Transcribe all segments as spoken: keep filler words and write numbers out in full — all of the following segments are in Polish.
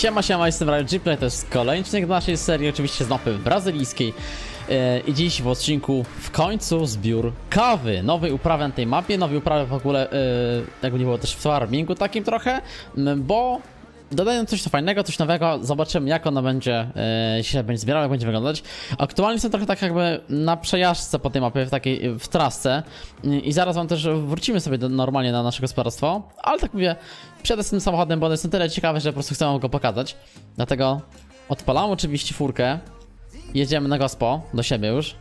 Siema, siema, jestem RayGplay, to jest kolejny odcinek naszej serii, oczywiście z mapy brazylijskiej. Yy, I dziś w odcinku w końcu zbiór kawy, nowej uprawy na tej mapie, nowej uprawy w ogóle, yy, jakby nie było też w farmingu takim trochę, yy, bo dodają coś fajnego, coś nowego, zobaczymy jak ona będzie, yy, się będzie zbierała, jak będzie wyglądać. Aktualnie jestem trochę tak jakby na przejażdżce po tej mapie, w takiej, w trasce yy, i zaraz wam też wrócimy sobie do, normalnie na nasze gospodarstwo, ale tak mówię, przyjadę z tym samochodem, bo on jest na tyle ciekawy, że po prostu chcę wam go pokazać. Dlatego odpalam oczywiście furkę, jedziemy na gospo, do siebie już.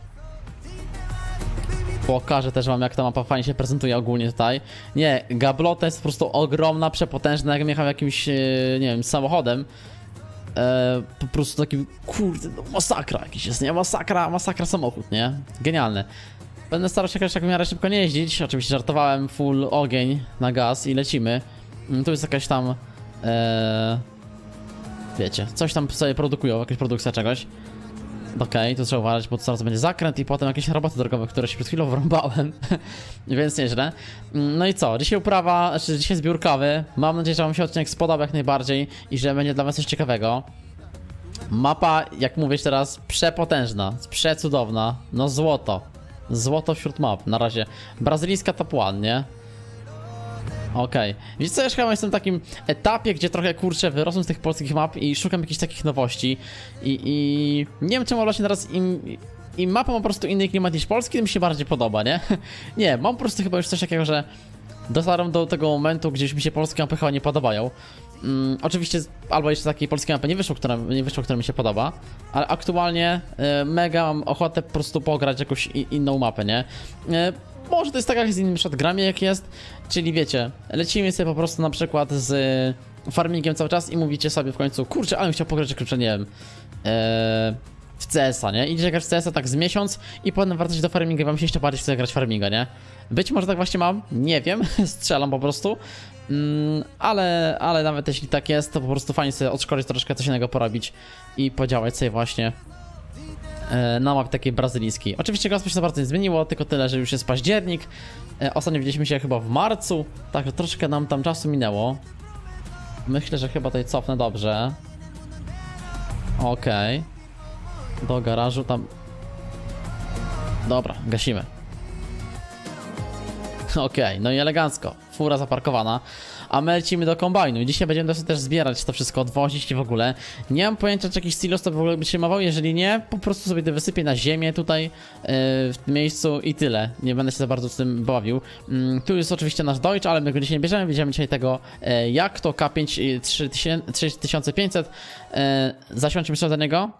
Pokażę też wam jak ta mapa fajnie się prezentuje ogólnie tutaj. Nie, gablota jest po prostu ogromna, przepotężna, jakbym jechał jakimś, nie wiem, samochodem. E, po prostu taki, kurde, no, masakra jakiś jest, nie? Masakra, masakra samochód, nie? Genialny. Będę starał się jakoś tak w miarę szybko nie jeździć, oczywiście żartowałem, full ogień na gaz i lecimy. Tu jest jakaś tam, e, wiecie, coś tam sobie produkują, jakaś produkcja czegoś. Okej, okay, tu trzeba uważać, bo zaraz będzie zakręt i potem jakieś roboty drogowe, które się przed chwilą wrąbałem. Więc nieźle. No i co? Dzisiaj uprawa, znaczy dzisiaj zbiór kawy. Mam nadzieję, że wam się odcinek spodobał jak najbardziej i że będzie dla was coś ciekawego. Mapa, jak mówię teraz, przepotężna, przecudowna. No złoto. Złoto wśród map. Na razie brazylijska top one, nie? Okej, okay. Wiecie co, ja chyba jestem w takim etapie, gdzie trochę kurczę wyrosłem z tych polskich map i szukam jakichś takich nowości. I, i nie wiem czemu właśnie teraz im, im mapa ma po prostu inny klimat niż polski, tym mi się bardziej podoba, nie? Nie, mam po prostu chyba już coś takiego, że dotarłem do tego momentu, gdzie już mi się polskie mapy chyba nie podobają. Mm, oczywiście albo jeszcze takiej polskiej mapy nie wyszło, która, nie wyszło, która mi się podoba, ale aktualnie y, mega mam ochotę po prostu pograć jakąś i, inną mapę, nie? Y, Może to jest tak jak z innym gramie jak jest, czyli wiecie, lecimy sobie po prostu na przykład z farmingiem cały czas i mówicie sobie w końcu, kurczę, ale bym chciał pograć kurczę, nie wiem, ee, w C S a, nie? Idziecie grać w C S a tak z miesiąc i potem wracacie do farminga i wam się jeszcze bardziej chce grać farminga, nie? Być może tak właśnie mam, nie wiem, strzelam po prostu, mm, ale, ale nawet jeśli tak jest, to po prostu fajnie sobie odszkolić troszkę coś innego porobić i podziałać sobie właśnie na mapie takiej brazylijskiej. Oczywiście gospo się za bardzo nie zmieniło, tylko tyle, że już jest październik. Ostatnio widzieliśmy się chyba w marcu, tak troszkę nam tam czasu minęło. Myślę, że chyba tutaj cofnę dobrze. Okej. Okay. Do garażu tam. Dobra, gasimy. Okej, okay, no i elegancko. Fura zaparkowana. A my lecimy do kombajnu i dzisiaj będziemy dosyć też zbierać to wszystko, odwozić i w ogóle. Nie mam pojęcia, czy jakiś silos to w ogóle by się mawał, jeżeli nie, po prostu sobie to wysypię na ziemię tutaj, yy, w tym miejscu i tyle. Nie będę się za bardzo z tym bawił. Yy, tu jest oczywiście nasz Deutsch, ale my go dzisiaj nie bierzemy, bierzemy dzisiaj tego yy, jak to K pięć trzy tysiące pięćset. Yy, zasiądźmy sobie do niego.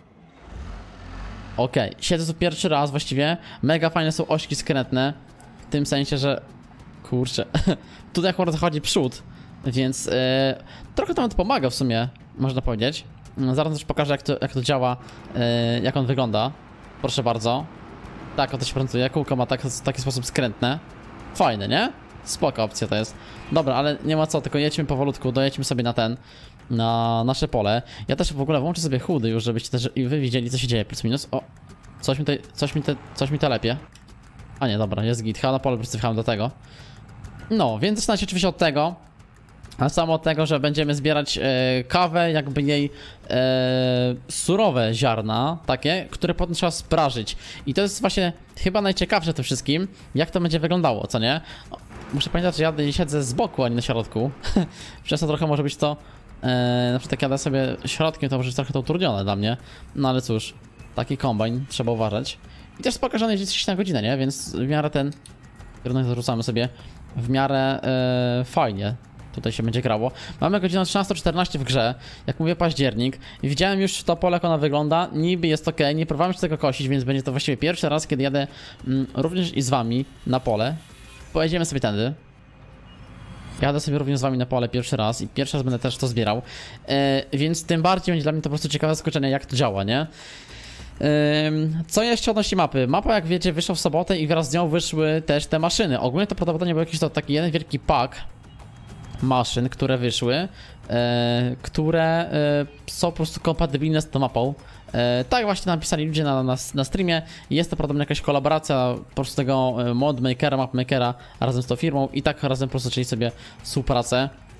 Okej, okay. Siedzę tu pierwszy raz właściwie, mega fajne są ośki skrętne, w tym sensie, że kurczę, tutaj akurat zachodzi przód, więc yy, trochę to nam to pomaga w sumie, można powiedzieć. Zaraz też pokażę jak to, jak to działa, yy, jak on wygląda. Proszę bardzo. Tak, on to się prezentuje, kółko ma tak, w taki sposób skrętne. Fajne, nie? Spoko opcja to jest. Dobra, ale nie ma co, tylko jedźmy powolutku, dojedźmy sobie na ten, na nasze pole. Ja też w ogóle włączę sobie chudy już, żebyście też i wy widzieli co się dzieje, plus minus. O, coś mi tutaj, coś mi te, coś mi telepie. A nie, dobra, jest git, chyba na pole po prostu wjechałem do tego. No, więc zaczyna się oczywiście od tego, a samo od tego, że będziemy zbierać e, kawę, jakby jej e, surowe ziarna, takie, które potem trzeba sprażyć. I to jest właśnie chyba najciekawsze w tym wszystkim, jak to będzie wyglądało, co nie? O, muszę pamiętać, że ja siedzę z boku, a nie na środku. Przez to trochę może być to, e, na przykład jak jadę sobie środkiem, to może być trochę to utrudnione dla mnie. No ale cóż, taki kombajn, trzeba uważać. I też spoko, że on jedzie trzydzieści na godzinę, nie? Więc w miarę ten, kierunek zarzucamy sobie w miarę e, fajnie tutaj się będzie grało. Mamy godzinę trzynastą czternaście w grze, jak mówię październik i widziałem już to pole jak ona wygląda, niby jest ok, nie próbowałem się tego kosić, więc będzie to właściwie pierwszy raz, kiedy jadę mm, również i z wami na pole. Pojedziemy sobie tędy. Jadę sobie również z wami na pole pierwszy raz i pierwszy raz będę też to zbierał, e, więc tym bardziej będzie dla mnie to po prostu ciekawe zaskoczenie jak to działa, nie? Co jeszcze odnośnie mapy? Mapa, jak wiecie, wyszła w sobotę i wraz z nią wyszły też te maszyny. Ogólnie to prawdopodobnie był jakiś to taki jeden wielki pack maszyn, które wyszły, e, które e, są po prostu kompatybilne z tą mapą. E, tak właśnie napisali ludzie na, na, na streamie. Jest to prawdopodobnie jakaś kolaboracja po prostu tego modmakera, mapmakera razem z tą firmą i tak razem po prostu zaczęli sobie współpracę.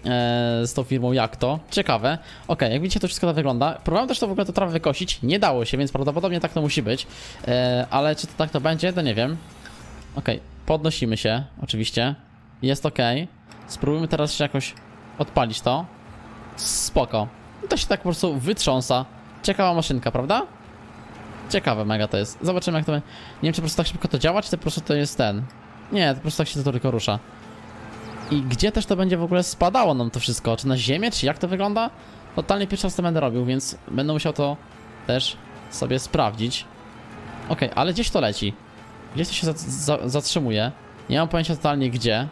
z tą firmą jak to. Ciekawe. Ok, jak widzicie, to wszystko tak wygląda. Próbowałem też to w ogóle to trawę wykosić. Nie dało się, więc prawdopodobnie tak to musi być. E, ale czy to tak to będzie, to nie wiem. Ok, podnosimy się, oczywiście. Jest ok. Spróbujmy teraz jeszcze jakoś odpalić to. Spoko. I to się tak po prostu wytrząsa. Ciekawa maszynka, prawda? Ciekawe mega to jest. Zobaczymy jak to będzie. Nie wiem, czy po prostu tak szybko to działa, czy to po prostu to jest ten. Nie, to po prostu tak się to tylko rusza. I gdzie też to będzie w ogóle spadało nam to wszystko? Czy na ziemię, czy jak to wygląda? Totalnie pierwszy raz to będę robił, więc będę musiał to też sobie sprawdzić. Okej, okay, ale gdzieś to leci. Gdzieś to się za za zatrzymuje. Nie mam pojęcia totalnie gdzie.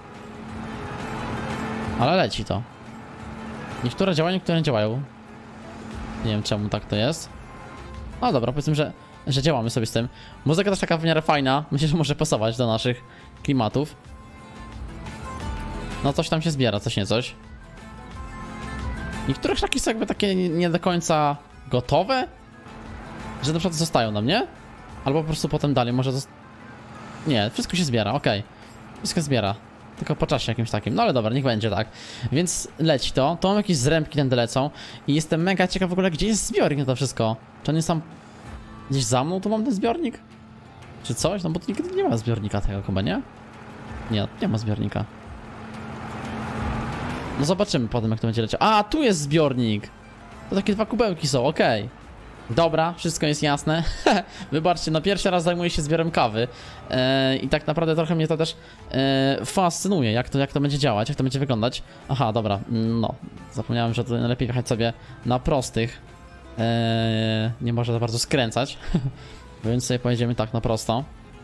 Ale leci to. Niektóre działają, niektóre nie działają. Nie wiem czemu tak to jest. No dobra, powiedzmy, że, że działamy sobie z tym. Muzyka też taka w miarę fajna. Myślę, że może pasować do naszych klimatów. No coś tam się zbiera, coś nie coś. Niektóre krzaki są jakby takie nie do końca gotowe. Że na przykład zostają nam, nie? Albo po prostu potem dalej może zost... Nie, wszystko się zbiera, okej. Okay. Wszystko zbiera. Tylko po czasie jakimś takim. No ale dobra, niech będzie tak. Więc leci to. To mam jakieś zrębki tędy lecą. I jestem mega ciekaw w ogóle, gdzie jest zbiornik na to wszystko. Czy on jest tam gdzieś za mną, tu mam ten zbiornik? Czy coś? No bo tu nigdy nie ma zbiornika tego chyba, nie? Nie, nie ma zbiornika. No zobaczymy potem, jak to będzie lecieć. A, tu jest zbiornik! To takie dwa kubełki są, okej. Okay. Dobra, wszystko jest jasne. Wybaczcie, no pierwszy raz zajmuję się zbiorem kawy. Eee, I tak naprawdę trochę mnie to też e, fascynuje, jak to, jak to będzie działać, jak to będzie wyglądać. Aha, dobra, no. Zapomniałem, że tutaj lepiej jechać sobie na prostych. Eee, nie można za bardzo skręcać. Więc sobie pojedziemy tak na prosto.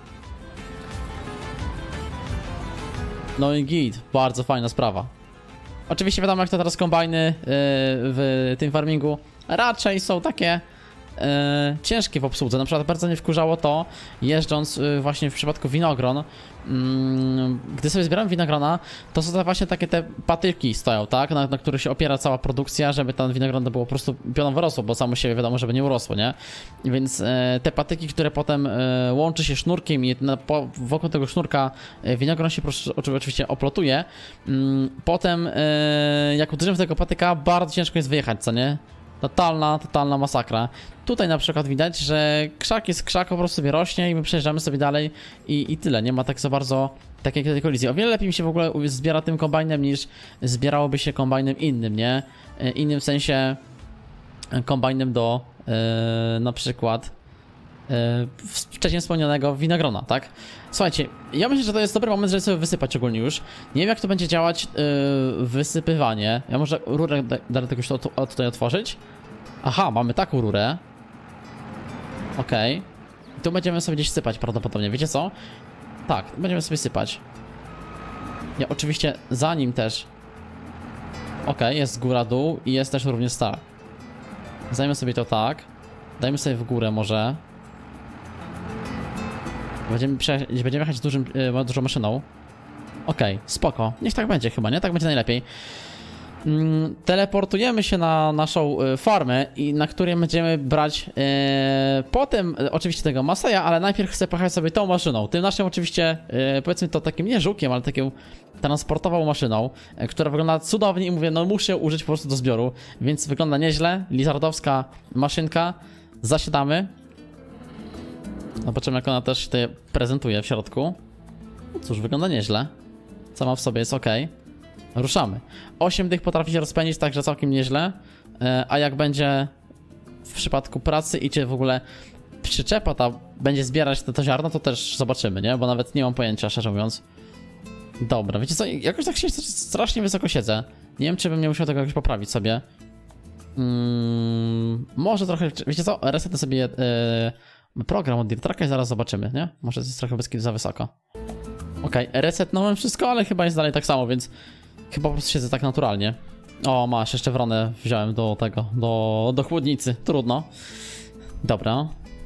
No i git, bardzo fajna sprawa. Oczywiście wiadomo, jak to teraz kombajny yy, w tym farmingu raczej są takie yy, ciężkie w obsłudze. Na przykład bardzo mnie wkurzało to, jeżdżąc yy, właśnie w przypadku winogron. Yy, gdy sobie zbieram winogrona, to są to właśnie takie te patyki stoją, tak? Na, na których się opiera cała produkcja, żeby ten winogron było po prostu pionowo rosło, bo samo siebie wiadomo, żeby nie urosło, nie? Więc yy, te patyki, które potem yy, łączy się sznurkiem i na, po, wokół tego sznurka yy, winogron się proszę, oczywiście oplotuje. Yy, potem yy, jak uderzymy w tego patyka, bardzo ciężko jest wyjechać, co nie? Totalna, totalna masakra. Tutaj na przykład widać, że krzak jest krzak, po prostu sobie rośnie i my przejeżdżamy sobie dalej i, i tyle. Nie ma tak za bardzo takiej kolizji. O wiele lepiej mi się w ogóle zbiera tym kombajnem niż zbierałoby się kombajnem innym, nie? Innym w sensie kombajnem do yy, na przykład yy, wcześniej wspomnianego winogrona, tak? Słuchajcie, ja myślę, że to jest dobry moment, żeby sobie wysypać ogólnie już. Nie wiem, jak to będzie działać yy, wysypywanie. Ja może rurę dalej tego już to, to, tutaj otworzyć. Aha, mamy taką rurę. Okej. Okay. Tu będziemy sobie gdzieś sypać prawdopodobnie, wiecie co? Tak, będziemy sobie sypać. Ja oczywiście za nim też. Okej, okay, jest góra, dół i jest też również tak. Zajmę sobie to tak. Dajmy sobie w górę może. Będziemy, będziemy jechać dużym, yy, dużą maszyną. Okej, okay, spoko. Niech tak będzie chyba, nie? Tak będzie najlepiej. Mm, teleportujemy się na naszą y, farmę, i na której będziemy brać y, potem y, oczywiście tego Maseja, ale najpierw chcę pojechać sobie tą maszyną. Tym naszym oczywiście, y, powiedzmy to takim nie żukiem, ale taką transportową maszyną, y, która wygląda cudownie i mówię, no muszę ją użyć po prostu do zbioru, więc wygląda nieźle. Lizardowska maszynka. Zasiadamy. Zobaczymy, jak ona też się tutaj prezentuje w środku. No cóż, wygląda nieźle. Sama w sobie jest ok. Ruszamy. osiem dych potrafi się rozpędzić, także całkiem nieźle. A jak będzie w przypadku pracy i czy w ogóle przyczepa ta będzie zbierać to, to ziarno, to też zobaczymy, nie? Bo nawet nie mam pojęcia, szczerze mówiąc. Dobra, wiecie co? Jakoś tak się strasznie wysoko siedzę. Nie wiem, czy bym nie musiał tego jakoś poprawić sobie. Hmm, może trochę... Wiecie co? Resetnę sobie... Yy, program od DeerTracka i zaraz zobaczymy, nie? Może jest trochę bez za wysoko. Okej, okay, resetnąłem wszystko, ale chyba jest dalej tak samo, więc chyba po prostu siedzę tak naturalnie. O, masz, jeszcze wronę wziąłem do tego, do, do chłodnicy. Trudno. Dobra.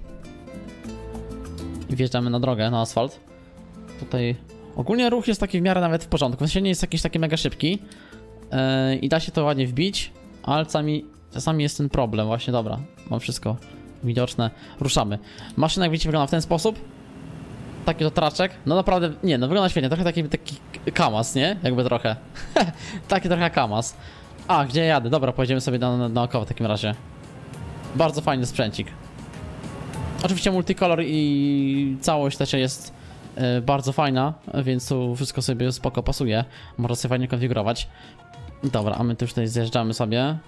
I wjeżdżamy na drogę, na asfalt. Tutaj ogólnie ruch jest taki w miarę nawet w porządku. W sensie nie jest jakiś taki mega szybki. Yy, I da się to ładnie wbić, ale czasami, czasami jest ten problem. Właśnie, dobra, mam wszystko widoczne. Ruszamy. Maszyna, jak widzicie, wygląda w ten sposób. taki to traczek, no naprawdę, nie, no wygląda świetnie, trochę taki, taki Kamaz, nie? Jakby trochę. Taki trochę Kamaz. A, gdzie jadę? Dobra, pojedziemy sobie na, na, naokoło w takim razie. Bardzo fajny sprzęcik. Oczywiście multicolor i całość też jest y, bardzo fajna, więc tu wszystko sobie spoko pasuje. Można sobie fajnie konfigurować. Dobra, a my tu już tutaj zjeżdżamy sobie.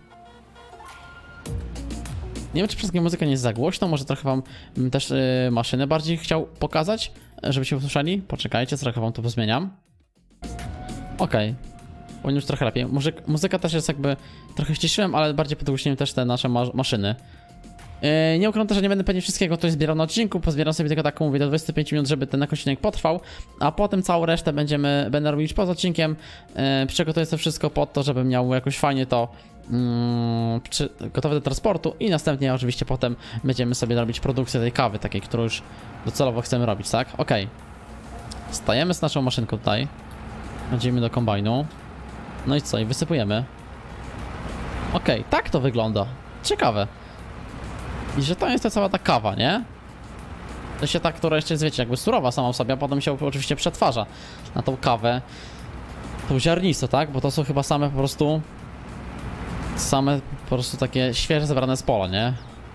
Nie wiem, czy przez muzyka nie jest za głośno, może trochę wam też y, maszynę bardziej chciał pokazać, żebyście usłyszeli. Poczekajcie, trochę wam to pozmieniam. Okej. Okay. Powinien już trochę lepiej. Muzyka, muzyka też jest jakby... Trochę ściszyłem, ale bardziej podgłośniłem też te nasze ma maszyny. Yy, nie ukrywam też, że nie będę pewnie wszystkiego tutaj zbierał na odcinku. Pozbieram sobie tylko taką, mówię, do dwudziestu pięciu minut, żeby ten odcinek potrwał. A potem całą resztę będziemy, będę robić poza odcinkiem. Yy, przygotuję to wszystko po to, żeby miał jakoś fajnie to yy, przy, gotowe do transportu. I następnie oczywiście potem będziemy sobie robić produkcję tej kawy, takiej, którą już docelowo chcemy robić, tak? Okej. Okay. Stajemy z naszą maszynką tutaj. Będziemy do kombajnu. No i co? I wysypujemy. Okej, okay, tak to wygląda. Ciekawe. I że to jest ta cała ta kawa, nie? To się tak, która jeszcze jest, wiecie, jakby surowa sama w sobie, a potem się oczywiście przetwarza na tą kawę. Tą ziarnistą, tak? Bo to są chyba same po prostu... Same po prostu takie świeże zebrane z pola, nie?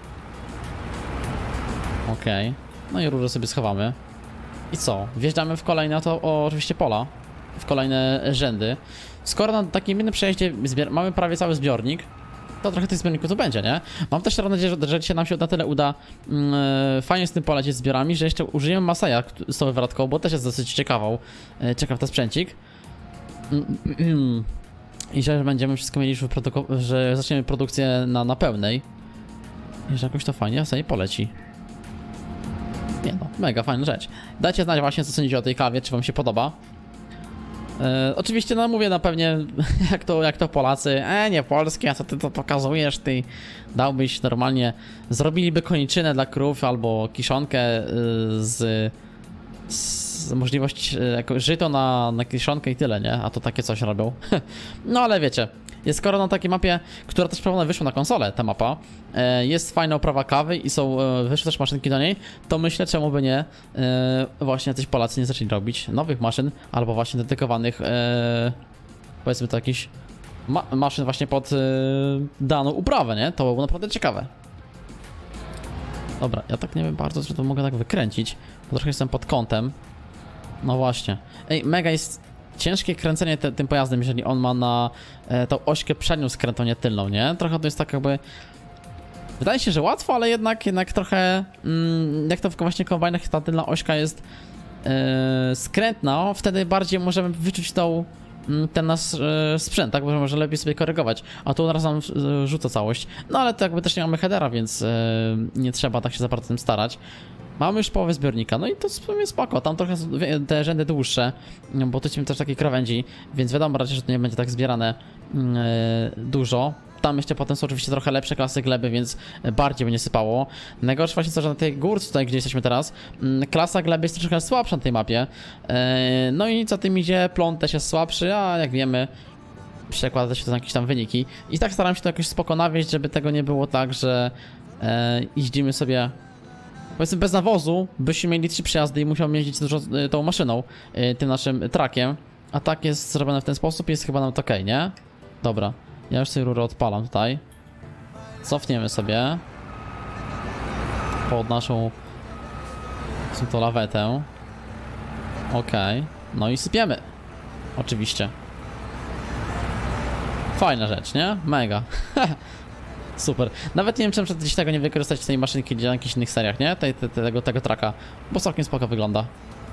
Okej. Okay. No i rurę sobie schowamy. I co? Wjeżdżamy w kolejne to o, oczywiście pola. W kolejne rzędy. Skoro na takim jednym przejeździe mamy prawie cały zbiornik, to trochę tych zbiorników tu będzie, nie? Mam też nadzieję, że, że dzisiaj nam się na tyle uda yy, fajnie z tym polecieć zbiorami, że jeszcze użyjemy Masaya z tą wywrotką, bo też jest dosyć ciekawą, yy, ciekaw ten sprzęcik. Yy, I że będziemy wszystko mieli już, że zaczniemy produkcję na, na pełnej. I że jakoś to fajnie sobie poleci. Nie no, mega fajna rzecz. Dajcie znać właśnie, co sądzicie o tej kawie, czy wam się podoba. E, oczywiście, no mówię, no pewnie jak to, jak to Polacy, e nie polskie, a co ty to pokazujesz, ty dałbyś normalnie, zrobiliby koniczynę dla krów albo kiszonkę y, z, z możliwość y, jako żyto na, na kiszonkę i tyle, nie? A to takie coś robią. No ale wiecie, jest skoro na takiej mapie, która też prawda wyszła na konsolę, ta mapa, e, jest fajna oprawa kawy i są, e, wyszły też maszynki do niej, to myślę, czemu by nie, e, właśnie jacyś Polacy nie zaczęli robić nowych maszyn, albo właśnie dedykowanych, e, powiedzmy to jakichś ma maszyn właśnie pod e, daną uprawę, nie? To było naprawdę ciekawe. Dobra, ja tak nie wiem bardzo, że to mogę tak wykręcić, bo trochę jestem pod kątem. No właśnie. Ej, mega jest... Ciężkie kręcenie te, tym pojazdem, jeżeli on ma na e, tą ośkę przednią skrętą, nie tylną, nie? Trochę to jest tak jakby... Wydaje się, że łatwo, ale jednak, jednak trochę... Mm, jak to w właśnie kombajnach ta tylna ośka jest e, skrętna, wtedy bardziej możemy wyczuć tą, ten nasz e, sprzęt, tak? Bo może lepiej sobie korygować, a tu od razu nam e, rzuca całość. No ale to jakby też nie mamy headera, więc e, nie trzeba tak się za bardzo tym starać. Mamy już połowę zbiornika, no i to jest spoko, tam trochę te rzędy dłuższe, bo tu mamy też takiej krawędzi, więc wiadomo raczej, że to nie będzie tak zbierane yy, dużo. Tam jeszcze potem są oczywiście trochę lepsze klasy gleby, więc bardziej będzie sypało. Najgorsze właśnie to, że na tej górce tutaj, gdzie jesteśmy teraz, yy, klasa gleby jest troszkę słabsza na tej mapie. Yy, no i co tym idzie, plon też jest słabszy, a jak wiemy, przekłada się to na jakieś tam wyniki. I tak staram się to jakoś spoko nawieść, żeby tego nie było tak, że yy, jeździmy sobie... Powiedzmy bez nawozu, byśmy mieli trzy przejazdy i musiał jeździć dużo y, tą maszyną, y, tym naszym trakiem. A tak jest zrobione w ten sposób, jest chyba nawet okej, nie? Dobra, ja już sobie rurę odpalam tutaj. Cofniemy sobie pod naszą tą lawetę. Okej, okay. No i sypiemy. Oczywiście. Fajna rzecz, nie? Mega. Super. Nawet nie wiem, czemu gdzieś tego nie wykorzystać w tej maszynki na jakichś innych seriach, nie? Tej, te, tego, tego traka. Bo całkiem spoko wygląda.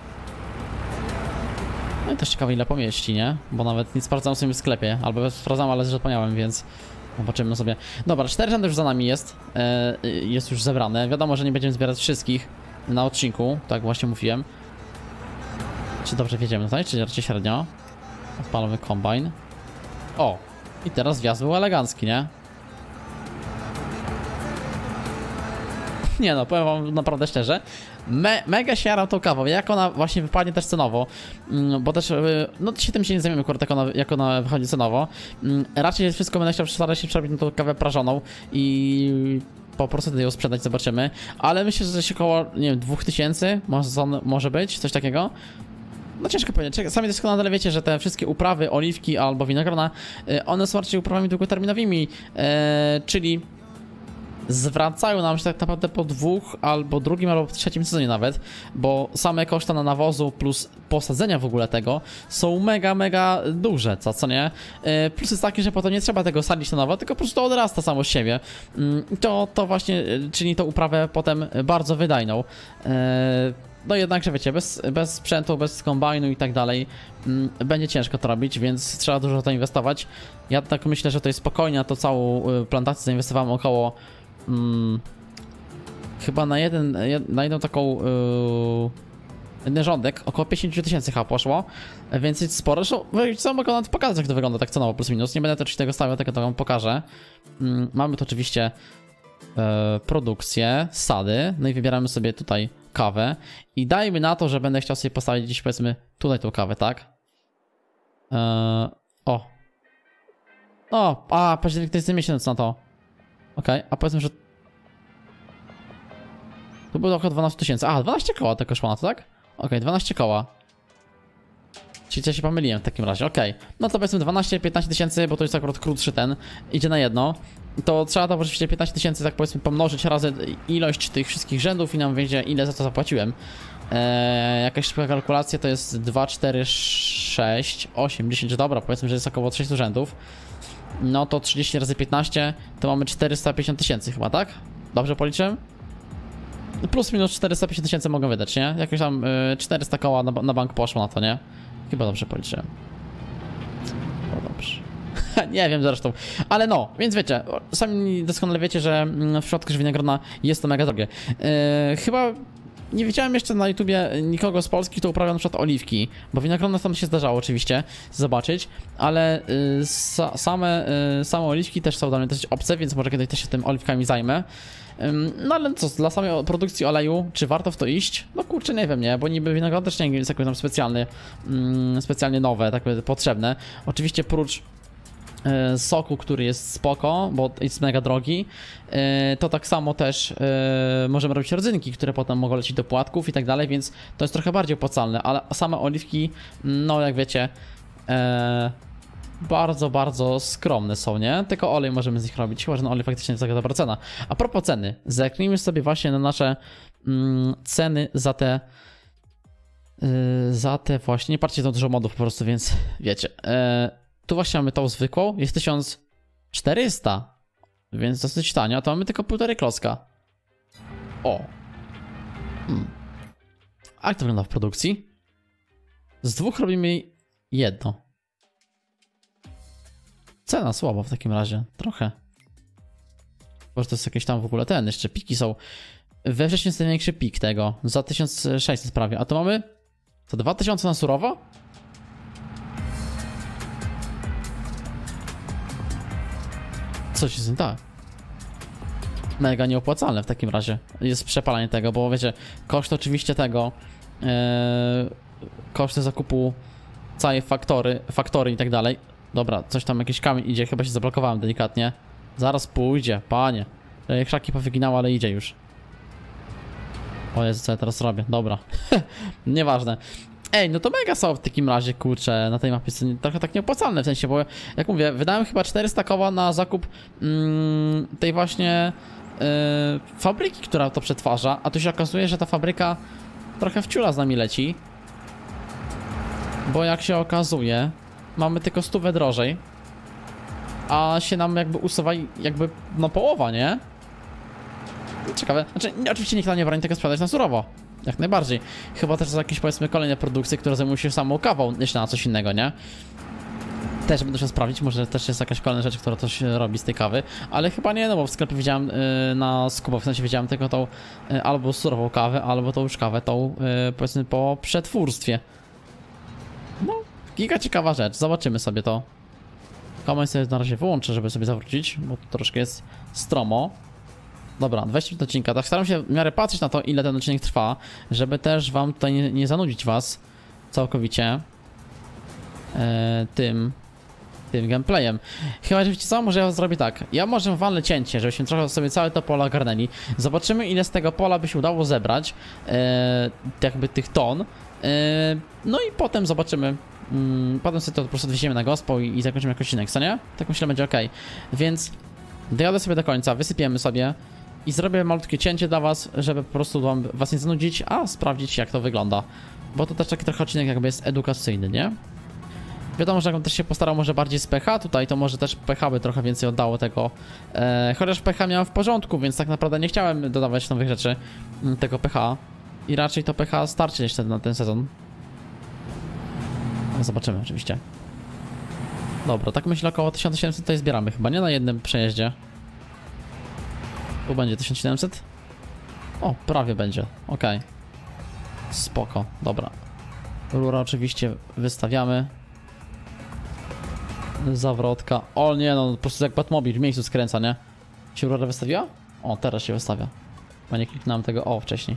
No i też ciekawe, ile pomieści, nie? Bo nawet nie sprawdzam sobie w sklepie. Albo sprawdzam, ale zapomniałem, więc zobaczymy sobie. Dobra, cztery rzędy już za nami jest. Yy, jest już zebrane. Wiadomo, że nie będziemy zbierać wszystkich na odcinku. Tak właśnie mówiłem. Czy dobrze wiedziemy tutaj? Czy raczej średnio? Odpalamy kombajn. O! I teraz wjazd był elegancki, nie? Nie no, powiem wam naprawdę szczerze, me, mega się jaram tą kawą, jak ona właśnie wypadnie też cenowo, bo też, no się tym się nie zajmiemy, jak ona, jak ona wychodzi cenowo. Raczej wszystko będę chciał starać się przerobić na tą kawę prażoną i po prostu ją sprzedać, zobaczymy. Ale myślę, że się około, nie wiem, dwóch tysięcy może, może być, coś takiego. No ciężko powiedzieć, sami doskonale wiecie, że te wszystkie uprawy, oliwki albo winogrona, one są raczej uprawami długoterminowymi, e, czyli zwracają nam się tak naprawdę po dwóch, albo drugim, albo trzecim sezonie nawet, bo same koszta na nawozu plus posadzenia w ogóle tego są mega, mega duże, co, co nie? E, plus jest taki, że potem nie trzeba tego sadzić na nowo, tylko po prostu to odrasta samo z siebie. E, to, to właśnie czyni tą uprawę potem bardzo wydajną. E, No jednakże wiecie, bez, bez sprzętu, bez kombajnu i tak dalej mm, będzie ciężko to robić, więc trzeba dużo w to inwestować. Ja tak myślę, że to jest spokojnie, na to całą y, plantację zainwestowałem około mm, chyba na jeden, jed, na jedną taką y, jeden rządek, około pięćdziesiąt tysięcy chyba poszło, więc jest sporo. Zresztą co mogę nawet pokazać, jak to wygląda tak cenowo plus minus. Nie będę to oczywiście tego stawiał, tylko to wam pokażę. Mm, mamy tu oczywiście y, produkcję, sady, no i wybieramy sobie tutaj kawę i dajmy na to, że będę chciał sobie postawić gdzieś, powiedzmy, tutaj tą kawę, tak? Eee, o. O, a, październik to jest miesiąc na to. Okej, okay, a powiedzmy, że tu było około dwanaście tysięcy. A, dwanaście koła tego szło na to, tak? Okej, okay, dwanaście koła. Czyli coś się pomyliłem w takim razie, okej. Okay. No to powiedzmy dwanaście piętnaście tysięcy, bo to jest akurat krótszy ten, idzie na jedno. To trzeba to oczywiście piętnaście tysięcy, tak powiedzmy, pomnożyć razy ilość tych wszystkich rzędów i nam wyjdzie, ile za to zapłaciłem. Eee, jakaś szybka kalkulacja to jest dwa, cztery, sześć, osiem, dziesięć, dobra, powiedzmy, że jest około trzysta rzędów. No to trzydzieści razy piętnaście to mamy czterysta pięćdziesiąt tysięcy chyba, tak? Dobrze policzyłem? Plus minus czterysta pięćdziesiąt tysięcy mogą wydać, nie? Jakoś tam y, czterysta koła na, na bank poszło na to, nie? Chyba dobrze policzyłem. No dobrze. Nie wiem zresztą, ale no, więc wiecie, sami doskonale wiecie, że w przypadku winogrona jest to mega drogie. Yy, chyba nie widziałem jeszcze na YouTubie nikogo z Polski, kto uprawiał na przykład oliwki, bo winogrona tam się zdarzało oczywiście zobaczyć, ale yy, sa, same, yy, same oliwki też są dla mnie dosyć obce, więc może kiedyś też się tym oliwkami zajmę. No ale co, dla samej produkcji oleju, czy warto w to iść? No kurczę, nie wiem, nie, bo niby winogron też nie jest jakoś tam specjalny, mm, specjalnie nowe, tak potrzebne. Oczywiście prócz e, soku, który jest spoko, bo jest mega drogi, e, to tak samo też e, możemy robić rodzynki, które potem mogą lecieć do płatków i tak dalej, więc to jest trochę bardziej opłacalne, ale same oliwki, no jak wiecie, e, bardzo, bardzo skromne są, nie? Tylko olej możemy z nich robić, chyba że na olej faktycznie jest taka dobra cena. A propos ceny, zerknijmy sobie właśnie na nasze mm, ceny za te yy, za te właśnie, nie patrzcie, to dużo modów po prostu, więc wiecie. Yy, tu właśnie mamy tą zwykłą, jest tysiąc czterysta, więc dosyć tanio, a to mamy tylko półtorej klocka. O! Hmm. A jak to wygląda w produkcji? Z dwóch robimy jedno. Cena słaba w takim razie, trochę. Może to jest jakieś tam w ogóle ten, jeszcze piki są. We wrześniu jest największy pik tego, za tysiąc sześćset prawie, a to mamy to dwa tysiące na surowo? Coś jest nie tak. Mega nieopłacalne w takim razie jest przepalanie tego, bo wiecie, koszt oczywiście tego, yy, koszty zakupu całej faktory, faktory i tak dalej. Dobra, coś tam, jakiś kamień idzie, chyba się zablokowałem delikatnie. Zaraz pójdzie, panie. Krzaki powyginały, ale idzie już. O Jezu, co ja teraz robię? Dobra. Nieważne. Ej, no to mega są w takim razie, kurczę, na tej mapie są trochę tak nieopłacalne, w sensie, bo jak mówię, wydałem chyba czterysta koła na zakup mm, tej właśnie yy, fabryki, która to przetwarza, a tu się okazuje, że ta fabryka trochę wciula z nami leci. Bo jak się okazuje, mamy tylko stówę drożej, a się nam jakby usuwa jakby no połowa, nie? Ciekawe, znaczy oczywiście nikt nam nie broni tego sprzedać na surowo, jak najbardziej. Chyba też są jakieś powiedzmy kolejne produkcje, które zajmują się samą kawą, jeśli na coś innego, nie? Też będę się sprawdzić, może też jest jakaś kolejna rzecz, która coś robi z tej kawy, ale chyba nie, no bo w sklepie widziałem yy, na skupach, w sensie widziałem tylko tą yy, albo surową kawę, albo tą już kawę, tą yy, powiedzmy po przetwórstwie. No, giga ciekawa rzecz, zobaczymy sobie to. Komentarz sobie na razie wyłączę, żeby sobie zawrócić, bo to troszkę jest stromo. Dobra, dwadzieścia minut odcinka, tak staram się w miarę patrzeć na to, ile ten odcinek trwa, żeby też wam tutaj nie, nie zanudzić was całkowicie e, tym, tym gameplayem. Chyba, że wiecie co, może ja zrobię tak. Ja może walnę cięcie, żebyśmy trochę sobie całe to pole ogarnęli. Zobaczymy, ile z tego pola by się udało zebrać. E, jakby tych ton. E, no i potem zobaczymy. Mm, potem sobie to po prostu odwieziemy na gospo i, i zakończymy jakoś inny, co nie? Tak myślę, będzie ok. Więc dojadę sobie do końca, wysypiemy sobie i zrobię malutkie cięcie dla was, żeby po prostu wam, was nie zanudzić, a sprawdzić, jak to wygląda. Bo to też taki trochę odcinek jakby jest edukacyjny, nie? Wiadomo, że jakbym też się postarał może bardziej z P H tutaj, to może też P H by trochę więcej oddało tego. E, chociaż P H miałem w porządku, więc tak naprawdę nie chciałem dodawać nowych rzeczy, tego P H. I raczej to P H starczy jeszcze na ten sezon. No, zobaczymy oczywiście. Dobra, tak myślę, około tysiąc siedemset tutaj zbieramy chyba, nie na jednym przejeździe. Tu będzie tysiąc siedemset? O, prawie będzie, ok. Spoko, dobra. Rura oczywiście wystawiamy. Zawrotka. O nie, no po prostu jak Batmobil w miejscu skręca, nie? Się rura wystawiła? O, teraz się wystawia. Bo nie kliknąłem tego o wcześniej.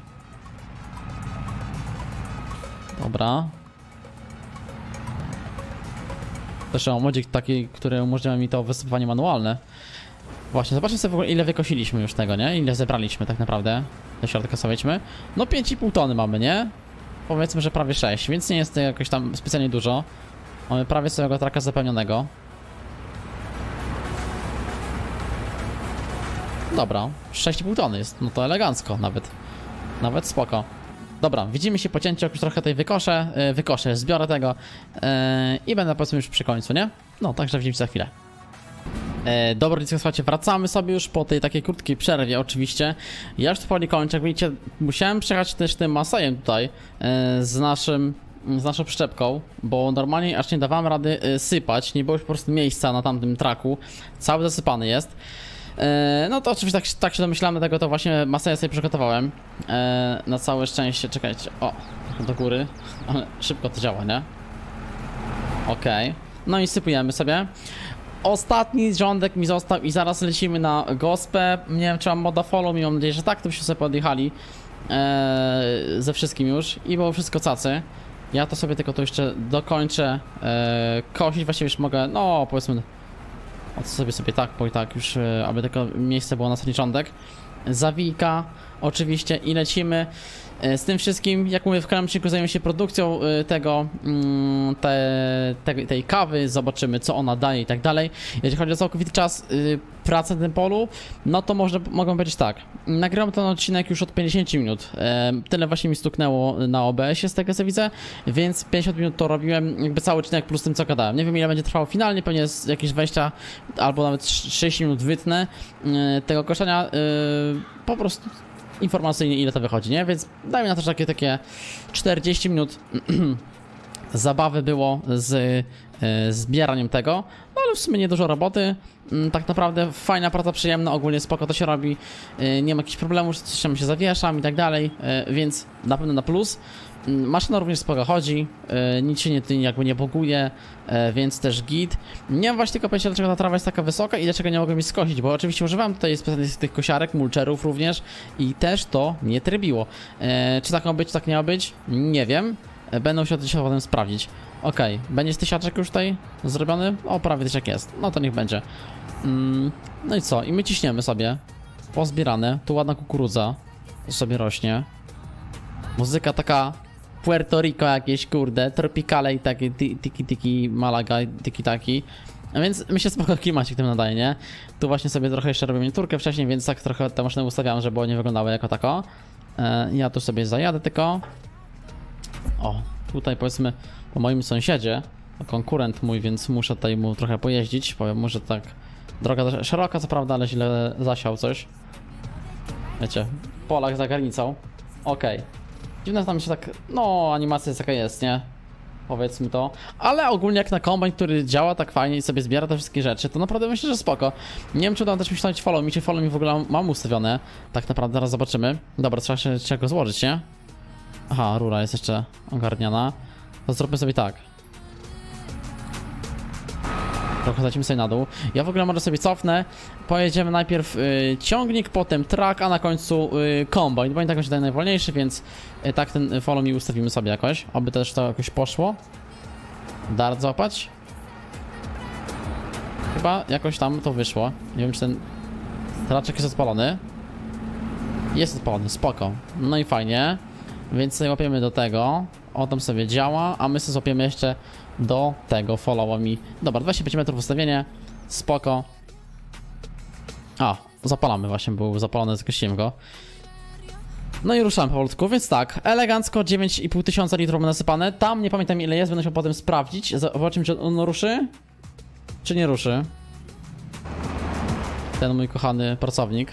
Dobra. Też mam modzik taki, który umożliwia mi to wysypywanie manualne. Właśnie, zobaczmy sobie w ogóle, ile wykosiliśmy już tego, nie? Ile zebraliśmy tak naprawdę. Do środka sobie wejdźmy. No pięć i pół tony mamy, nie? Powiedzmy, że prawie sześć, więc nie jest to jakoś tam specjalnie dużo. Mamy prawie całego traka zapełnionego. Dobra, sześć i pół tony jest, no to elegancko nawet. Nawet spoko. Dobra, widzimy się po cięciu, jak już trochę tej wykoszę, yy, wykoszę, zbiorę tego yy, i będę powiedzmy już przy końcu, nie? No, także widzimy się za chwilę. E, dobra, dzieciaki, słuchajcie, wracamy sobie już po tej takiej krótkiej przerwie oczywiście. Ja już to powoli kończę, jak widzicie, musiałem przejechać też tym Masajem tutaj e, z naszym, z naszą przyczepką, bo normalnie aż nie dawałem rady e, sypać, nie było już po prostu miejsca na tamtym traku, cały zasypany jest. E, no to oczywiście tak, tak się domyślałem, dlatego to właśnie Masaja sobie przygotowałem. E, na całe szczęście, czekajcie, o, trochę do góry, ale szybko to działa, nie? Okej, okay. No i sypujemy sobie. Ostatni rządek mi został i zaraz lecimy na gospę. Nie wiem, czy mam moda follow, mam nadzieję, że tak, to byśmy sobie podjechali eee, ze wszystkim już i było wszystko cacy. Ja to sobie tylko to jeszcze dokończę eee, kosić, właściwie już mogę, no powiedzmy, o co sobie sobie tak, bo i tak już, e, aby tylko miejsce było na ostatni rządek. Zawijka oczywiście i lecimy z tym wszystkim. Jak mówię, w kolejnym odcinku zajmiemy się produkcją tego, te, te, tej kawy, zobaczymy, co ona daje i tak dalej. Jeżeli chodzi o całkowity czas pracy na tym polu, no to można, mogą powiedzieć tak, nagrałem ten odcinek już od pięćdziesięciu minut, tyle właśnie mi stuknęło na O B S ie z tego, co widzę, więc pięćdziesiąt minut to robiłem, jakby cały odcinek plus tym, co gadałem. Nie wiem, ile będzie trwało finalnie, pewnie jest jakieś dwadzieścia albo nawet trzydzieści minut wytnę tego koszenia, po prostu informacyjnie, ile to wychodzi, nie? Więc dajmy na to, że takie, takie czterdzieści minut zabawy było z y, zbieraniem tego, no ale w sumie nie dużo roboty, y, tak naprawdę fajna praca, przyjemna, ogólnie spoko to się robi, y, nie ma jakichś problemów, z czym się zawieszam i tak dalej, y, więc na pewno na plus. Maszyna również spoko chodzi, yy, nic się nie, jakby nie boguje, yy, więc też git. Nie mam właśnie tylko pojęcia, dlaczego ta trawa jest taka wysoka i dlaczego nie mogę mi skosić, bo oczywiście używam tutaj specjalnych tych kosiarek, mulcherów również i też to nie trybiło. Yy, czy tak ma być, czy tak nie ma być? Nie wiem. Yy, będę musiał to dzisiaj potem sprawdzić. Okej, okay. Będzie tysiaczek już tutaj zrobiony? O, prawie tysiak jest. No to niech będzie. Yy, no i co? I my ciśniemy sobie. Pozbierane. Tu ładna kukurydza. To sobie rośnie. Muzyka taka Puerto Rico jakieś, kurde, tropicale i takie tiki tiki Malaga, tiki taki. A więc myślę, spoko klimacik tym nadaje, nie? Tu właśnie sobie trochę jeszcze robię miniaturkę wcześniej, więc tak trochę te maszyny ustawiam, żeby nie wyglądały jako tako. E, ja tu sobie zajadę tylko. O, tutaj powiedzmy po moim sąsiedzie, konkurent mój, więc muszę tutaj mu trochę pojeździć. Powiem mu, że tak droga szeroka, co prawda, ale źle zasiał coś. Wiecie, Polak za granicą. Okej. Okay. Dziwne, tam się tak, no animacja jest jaka jest, nie? Powiedzmy to. Ale ogólnie jak na kombajn, który działa tak fajnie i sobie zbiera te wszystkie rzeczy, to naprawdę myślę, że spoko. Nie wiem, czy uda też mi się follow, mi się follow mi w ogóle mam ustawione. Tak naprawdę, zaraz zobaczymy. Dobra, trzeba się trzeba go złożyć, nie? Aha, rura jest jeszcze ogarniana. To zróbmy sobie tak. Trochę lecimy sobie na dół. Ja w ogóle może sobie cofnę. Pojedziemy najpierw y, ciągnik, potem track, a na końcu y, kombajn. Bo i tak będzie najwolniejszy, więc y, tak ten follow mi ustawimy sobie jakoś. Aby też to jakoś poszło. Dart złapać. Chyba jakoś tam to wyszło. Nie wiem, czy ten traczek jest odpalony. Jest odpalony, spoko. No i fajnie. Więc sobie łapiemy do tego. On tam sobie działa, a my sobie złapiemy jeszcze do tego. Follow me. Dobra, dwadzieścia pięć metrów ustawienie. Spoko. A, zapalamy właśnie, był zapalony, zgasiłem go. No i ruszamy powolutku, więc tak, elegancko, dziewięć i pół tysiąca litrów nasypane. Tam nie pamiętam ile jest, będę się potem sprawdzić. Zobaczymy, czy on ruszy, czy nie ruszy. Ten mój kochany pracownik.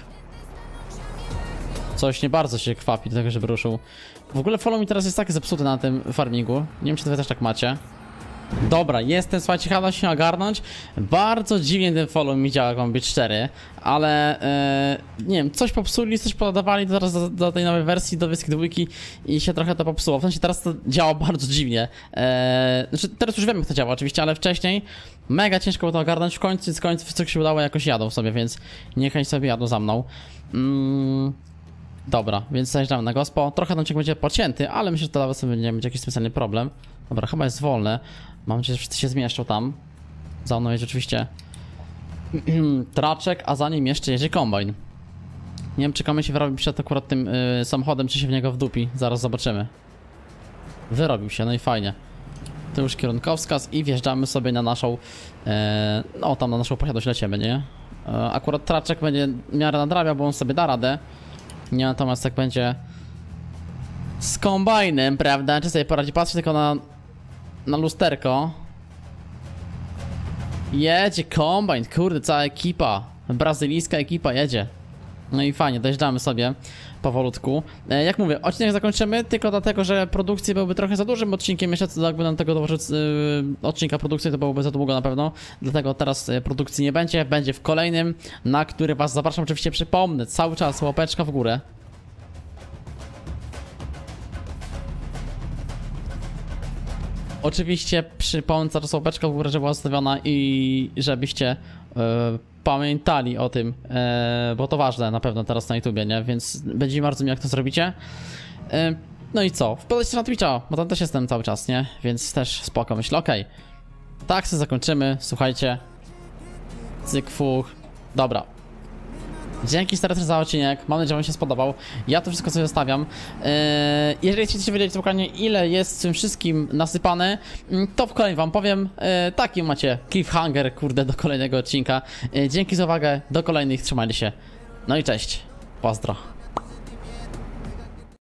Coś nie bardzo się kwapi do tego, żeby ruszył. W ogóle follow mi teraz jest taki zepsuty na tym farmingu. Nie wiem, czy wy też tak macie. Dobra, jestem, słuchajcie, chyba się ogarnąć. Bardzo dziwnie ten follow mi działa, jak mam być szczery. Ale, e, nie wiem, coś popsuli, coś podawali teraz do, do tej nowej wersji, do Wieski dwójki i się trochę to popsuło. W sensie teraz to działa bardzo dziwnie. E, znaczy, teraz już wiem, jak to działa oczywiście, ale wcześniej mega ciężko było to ogarnąć. W końcu, z końcu wszystko się udało, jakoś jadą sobie, więc niechaj sobie jadą za mną. Mm. Dobra, więc zajeżdżamy na gospo. Trochę ten ciąg będzie pocięty, ale myślę, że to nawet sobie nie będzie jakiś specjalny problem. Dobra, chyba jest wolne. Mam nadzieję, że wszyscy się zmieszczą tam. Za mną jest oczywiście traczek, a za nim jeszcze jedzie kombajn. Nie wiem, czy kombajn się wyrobił przed akurat tym yy, samochodem, czy się w niego wdupi. Zaraz zobaczymy. Wyrobił się, no i fajnie. To już kierunkowskaz i wjeżdżamy sobie na naszą... Yy, no, tam na naszą posiadłość lecimy, nie? Yy, akurat traczek będzie w miarę nadrabiał, bo on sobie da radę. Nie, natomiast jak będzie z kombajnem, prawda? Czy sobie poradzi? Patrzę tylko na, na lusterko. Jedzie kombajn, kurde, cała ekipa. Brazylijska ekipa jedzie. No i fajnie, dojeżdżamy sobie powolutku. E, jak mówię, odcinek zakończymy tylko dlatego, że produkcji byłby trochę za dużym odcinkiem. Jeszcze co jakby nam tego dołożyć yy, odcinka produkcji, to byłoby za długo na pewno. Dlatego teraz yy, produkcji nie będzie. Będzie w kolejnym, na który was zapraszam. Oczywiście przypomnę, cały czas łapeczka w górę. Oczywiście przypomnę cały czas łapeczka w górę, że była zostawiona i żebyście yy, pamiętali o tym, e, bo to ważne na pewno teraz na YouTubie, nie? Więc będzie mi bardzo miło, jak to zrobicie. E, no i co? Wpadajcie na Twitcha, bo tam też jestem cały czas, nie? Więc też spoko, myślę, okej. Okay. Tak, sobie zakończymy, słuchajcie. Cyk, fuch. Dobra. Dzięki serdecznie za odcinek, mam nadzieję, że wam się spodobał. Ja to wszystko sobie zostawiam. Eee, jeżeli chcecie wiedzieć dokładnie, ile jest z tym wszystkim nasypane, to w kolejnym wam powiem. Eee, taki macie cliffhanger, kurde, do kolejnego odcinka. Eee, dzięki za uwagę, do kolejnych, trzymajcie się. No i cześć, pozdro.